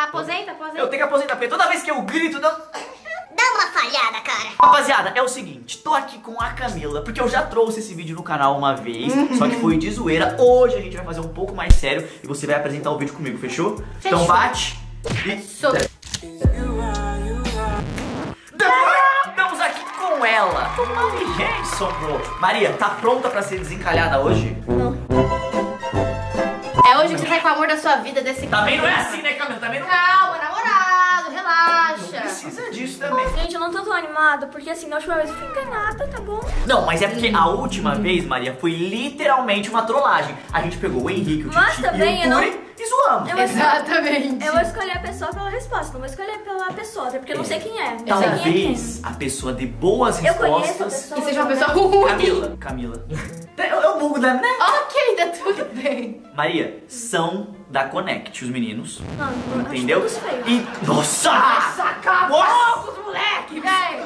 Aposenta. Eu tenho que aposentar, porque toda vez que eu grito, não... Dá uma falhada, cara. Rapaziada, é o seguinte, tô aqui com a Camila, porque eu já trouxe esse vídeo no canal uma vez, só que foi de zoeira. Hoje a gente vai fazer um pouco mais sério e você vai apresentar o vídeo comigo, fechou? Então bate e... Estamos aqui com ela, Mari Jenson, bro. Maria, tá pronta pra ser desencalhada hoje? Não. É hoje que você vai com o amor da sua vida desse cara. Também não é assim, né, Camila? Também não... Calma, namorado, relaxa. Não precisa disso também. Gente, eu não tô tão animada, porque assim, na última vez eu fui enganada, tá bom? Não, mas é porque a última vez, Maria, foi literalmente uma trollagem. A gente pegou o Henrique, o Mas Titi também e o Turi e zoamos. Exatamente. Eu vou escolher a pessoa pela resposta, não vou escolher pela pessoa, até porque eu não sei quem é. Não sei quem é Talvez a pessoa dê boas Eu conheço a respostas. pessoa. E seja uma pessoa ruim. Camila. Eu bugo da, né? Ok, tá tudo bem. Maria, são da Connect, os meninos. Não, Entendeu? Acho todos feios. E... Nossa! Acabou com os moleques, velho.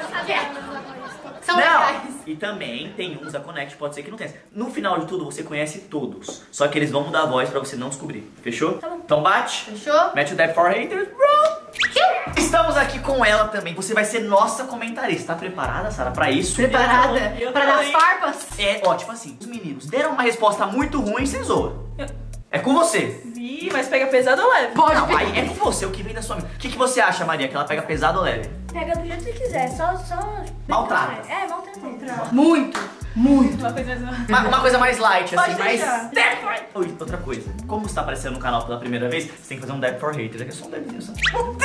São Não! legais. E também tem uns da Connect, pode ser que não tenha. No final de tudo, você conhece todos. Só que eles vão mudar a voz pra você não descobrir. Fechou? Tá bom. Então bate. Fechou? Mete o Dab for Haters, bro. Estamos aqui com ela também. Você vai ser nossa comentarista. Tá preparada, Sara, pra isso? Preparada pra dar tô, farpas? É, ó, tipo assim, os meninos deram uma resposta muito ruim, você zoa. É com você. Ih, mas pega pesado ou leve? Pode Não, pegar. aí é com você, o que vem da sua mente. O que você acha, Maria, que ela pega pesado ou leve? Pega do jeito que quiser, só... Maltrata. É, maltrata. Muito. Uma coisa mais... Uma coisa mais light, assim, Pode mais... deixar. Oi, outra coisa. Como você tá aparecendo no canal pela primeira vez, você tem que fazer um Dab for Haters. Aqui é só um dabzinho, só.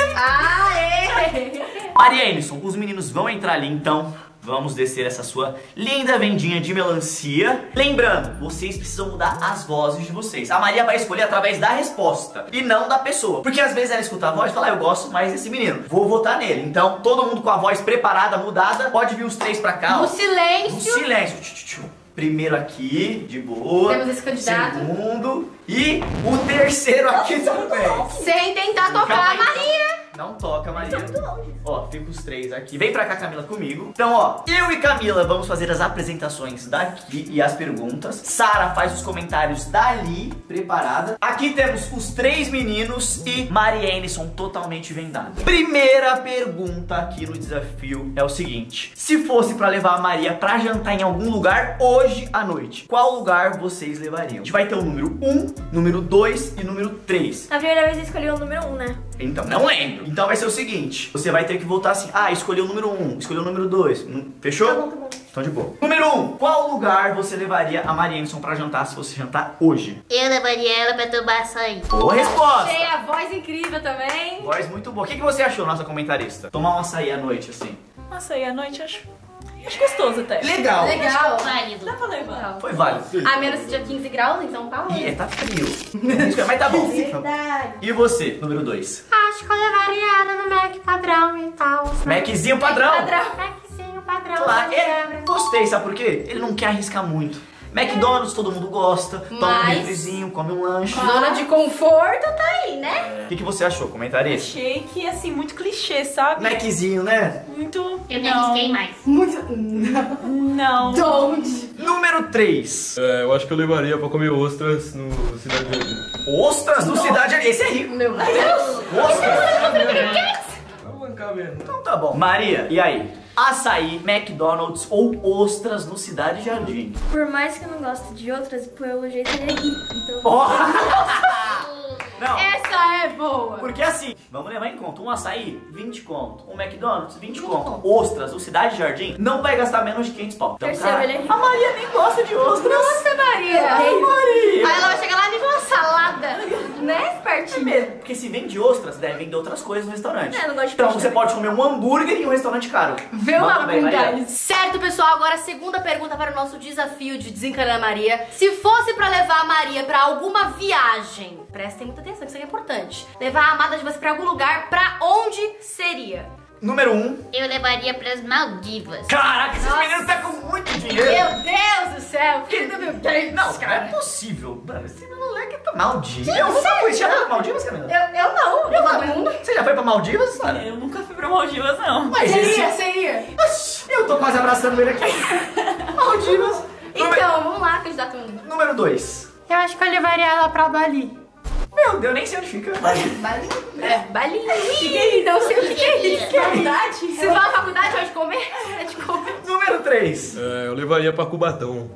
Aê! Maria Emerson, os meninos vão entrar ali, então... Vamos descer essa sua linda vendinha de melancia. Lembrando, vocês precisam mudar as vozes de vocês. A Maria vai escolher através da resposta e não da pessoa. Porque às vezes ela escuta a voz e fala, eu gosto mais desse menino, vou votar nele. Então, todo mundo com a voz preparada, mudada, pode vir os três pra cá. No ó. silêncio. No silêncio. Primeiro aqui, de boa. Temos esse candidato. Segundo. E o terceiro aqui também. Sem tentar tocar Calma a aí, Maria. Não toca, Maria. Ó, fica os três aqui. Vem pra cá, Camila, comigo. Então, ó, eu e Camila vamos fazer as apresentações daqui e as perguntas. Sara faz os comentários dali, preparada. Aqui temos os três meninos e Maria Emerson totalmente vendada. Primeira pergunta aqui no desafio é o seguinte. Se fosse pra levar a Maria pra jantar em algum lugar hoje à noite, qual lugar vocês levariam? A gente vai ter o número 1, número 2 e número 3. Na primeira vez eu escolhi o número 1, né? Então, não lembro. Então vai ser o seguinte, você vai ter que voltar assim, escolheu o número 1, escolheu o número 2, fechou? Tá bom. Então de boa. Número 1, qual lugar você levaria a Maria Emerson pra jantar se você jantar hoje? Eu levaria ela pra tomar açaí. Boa resposta! Achei a voz incrível também. Voz muito boa. O que você achou, nossa comentarista? Tomar um açaí à noite, assim. Nossa, aí à noite acho gostoso até. Legal! Legal. Válido. Dá pra levar. Foi válido. A menos de 15 graus, então tá bom. Ih, tá frio. Mas tá bom. Verdade. E você, número 2? Acho que eu levaria ela no Mac padrão e tal. Maczinho padrão. Maczinho padrão. Claro, gostei, sabe por quê? Ele não quer arriscar muito. McDonald's todo mundo gosta, toma um Mas- refrizinho, come um lanche. Zona de conforto tá aí, né? O que você achou, comentarista? Achei que, assim, muito clichê, sabe? Maczinho, né? Muito... Eu me não. arrisquei mais. Não. Onde? Número 3. Eu acho que eu levaria pra comer ostras no Cidade Jardim. Ostras do Cidade... Esse é rico. Meu Deus. Ostras? Pra bancar mesmo. Então tá bom. Maria, e aí? Açaí, McDonald's ou ostras no Cidade Jardim? Por mais que eu não goste de outras, pelo jeito ele é rico, então... Não, Essa é boa. porque assim, vamos levar em conta, um açaí, 20 conto, um McDonald's, 20 conto, ostras, o Cidade Jardim, não vai gastar menos de 500 pau. Então, Terceiro, ele é rico. a Maria nem gosta de ostras. Nossa, Maria. Ai, Maria. Aí ela vai chegar lá e uma salada. Né, É espertinho? mesmo, porque se vende ostras, deve vender outras coisas no restaurante. É, eu não gosto de Então peixe você também. pode comer um hambúrguer em um restaurante caro. Vê uma Manda bem, Maria. bunda. Certo, pessoal, agora a segunda pergunta para o nosso desafio de desencanar a Maria. Se fosse pra levar a Maria pra alguma viagem, prestem muita atenção, isso aqui é importante. Levar a amada de você pra algum lugar, pra onde seria? Número 1. Eu levaria pras Maldivas. Caraca, esses meninos tá com muito dinheiro. Meu Deus do céu, filho do meu Deus. Não, não é possível. Mano, esse moleque é pra Maldivas. Eu nunca fui. Você já foi pra Maldivas, Camila? Eu não, eu todo mundo. Você já foi pra Maldivas, Sara? Eu nunca fui pra Maldivas, não. Mas Seria, esse... seria. Oxi, eu tô quase abraçando ele aqui. Maldivas. Então, vamos lá, candidato 1. Número 2. Eu acho que eu levaria ela pra Bali. Meu Deus, eu nem sei onde fica. É, balinha. Não sei o que é isso. Verdade? Você vai à faculdade, vai de comer? É de comer. Número 3. Eu levaria pra Cubatão.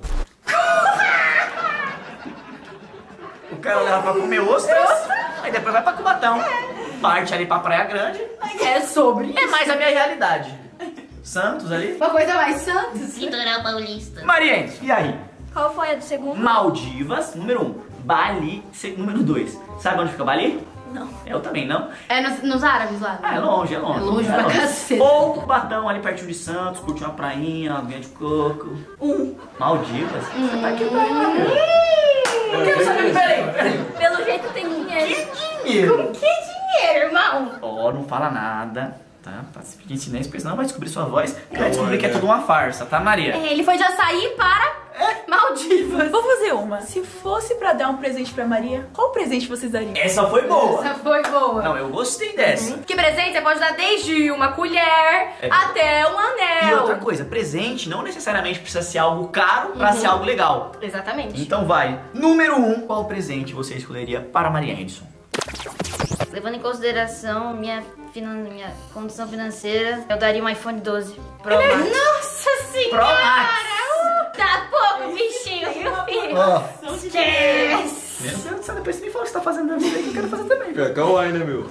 O cara leva pra comer ostras, aí depois vai pra Cubatão. Parte ali pra Praia Grande. É sobre É mais a minha realidade. Santos ali. uma coisa mais Santos. Litoral paulista. Mariente, e aí? Qual foi a do segundo? Maldivas, número 1. Bali, número 2. Sabe onde fica Bali? Não. Eu também não. É nos árabes lá. Ah, é longe, é longe. É longe pra cacete. Ou Cubatão, ali pertinho de Santos, curtir uma prainha, uma aguinha de coco. Maldivas? Você tá aqui pra Eu quero saber, peraí. Pelo jeito tem dinheiro. Que dinheiro? Que dinheiro, irmão? Ó, não fala nada, tá? Fique em silêncio, porque senão vai descobrir sua voz e vai descobrir que é tudo uma farsa, tá, Maria? É, ele foi de Açaí para Maldivas. Vou fazer uma. Se fosse pra dar um presente pra Maria, qual presente vocês dariam? Essa foi boa. Essa foi boa. Não, eu gostei dessa. Que presente você pode dar desde uma colher até um anel. E outra coisa, presente não necessariamente precisa ser algo caro pra ser algo legal. Exatamente. Então vai, número 1, qual presente você escolheria para Maria Edson? Levando em consideração minha condição financeira, eu daria um iPhone 12 Pro Max. Nossa senhora! Pro Max. Tá pouco, bichinho, viu, filho? Ó, Esquece. meu Deus do céu, depois você me fala o que você tá fazendo da vida aí que eu quero fazer também. É kawaii, né, meu?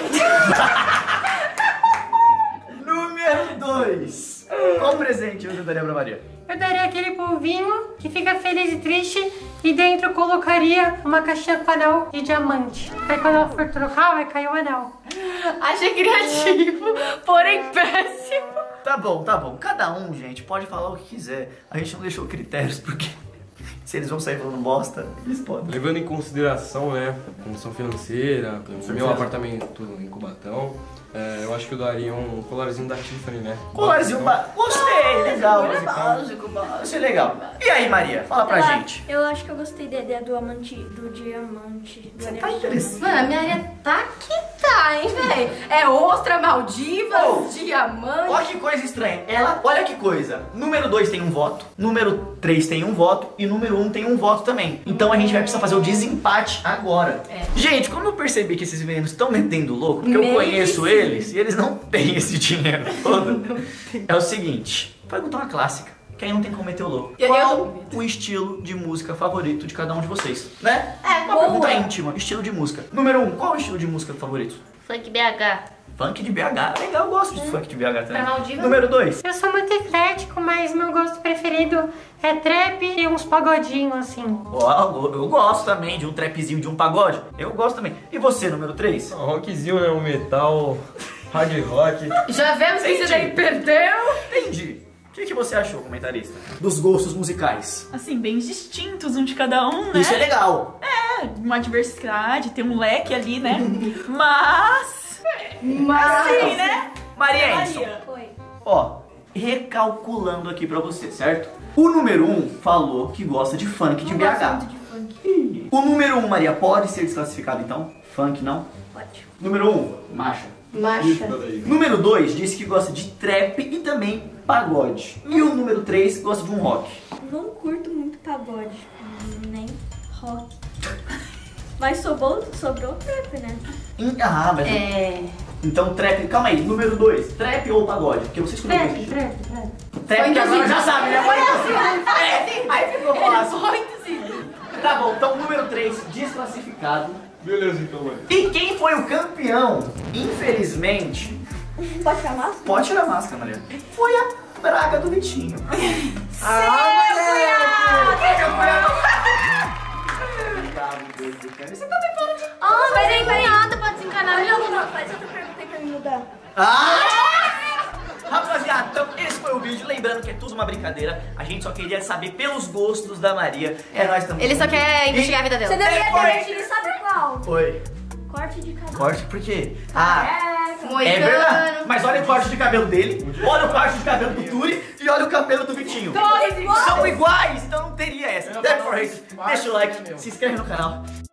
Número 2, qual presente você daria pra Maria? Eu daria aquele polvinho que fica feliz e triste e dentro colocaria uma caixinha com anel de diamante. Aí quando ela for trocar, vai cair o anel. Achei criativo, porém péssimo. Tá bom, tá bom. Cada um, gente, pode falar o que quiser. A gente não deixou critérios, porque se eles vão sair falando bosta, eles podem. Levando em consideração, né, a condição financeira, meu apartamento em Cubatão, eu acho que eu daria um colarzinho da Tiffany, né? Colarzinho, gostei, legal. Básico, isso é legal. E aí, Maria, fala pra gente. Eu acho que eu gostei da ideia do diamante. Você tá interessante. Mano, a minha área tá que tá, hein, velho? É ostra, Maldivas, Oh. diamante. Olha que coisa estranha. Olha que coisa. Número 2 tem um voto, número 3 tem um voto e número 1 tem um voto também. Então a gente vai precisar fazer o desempate agora. Gente, como eu percebi que esses meninos estão metendo louco, porque eu Meio conheço que sim. eles e eles não têm esse dinheiro todo. É o seguinte, vou perguntar uma clássica, que aí não tem como meter o louco. Eu Qual duvido. o estilo de música favorito de cada um de vocês? Né? É, Uma boa. pergunta íntima, estilo de música. Número 1, qual o estilo de música favorito? Funk BH. Funk de BH, legal, eu gosto de funk de BH também. Pra Maldivas? Número 2. Eu sou muito eclético, mas meu gosto preferido é trap e uns pagodinhos assim. Ó, eu gosto também de um trapzinho, de um pagode. Eu gosto também. E você, número 3? Um rockzinho, né, um metal, hard rock. Já vemos que você daí perdeu. Entendi. O que você achou, comentarista? Dos gostos musicais. Assim, bem distintos um de cada um, né? Isso é legal. Uma diversidade, tem um leque ali, né? Mas... Assim, né? Maria Edson, Maria. Foi. ó, recalculando aqui pra você, certo? O número 1 falou que gosta de funk de Não BH. gosto muito de funk. O número 1, Maria, pode ser desclassificado então? Funk não? Pode. Número 1, macha. Macha. Número 2 disse que gosta de trap e também pagode. E o número 3 gosta de um rock. Não curto muito pagode, nem rock. Mas sobrou trap, né? Ah, mas... Então trap... Calma aí, número 2. Trap ou pagode? Porque você escolheu Trap, esse. trap, trap. Trap que agora já sabe, né? Aí ficou fácil. Muito Tá bom, então número 3, desclassificado. Beleza, então, mano. E quem foi o campeão? Infelizmente, Pode chamar? pode tirar a máscara, Maria. Foi a praga do Vitinho. Você tá preparado? Ah, mas é empenhada pra desencanar. Não, faz outra pergunta aí pra me mudar. Rapaziada, então esse foi o vídeo. Lembrando que é tudo uma brincadeira. A gente só queria saber pelos gostos da Maria. Nós também. Ele só quer investigar a vida Você dela. deveria Foi. ter metido, sabe qual? Oi. Corte de cabelo. Corte por quê? É Moicano. verdade. Mas olha o corte de cabelo dele, olha o corte de cabelo do Turi e olha o cabelo do Vitinho. Todos iguais. São iguais, então não teria essa. Deixa o like, se inscreve no canal.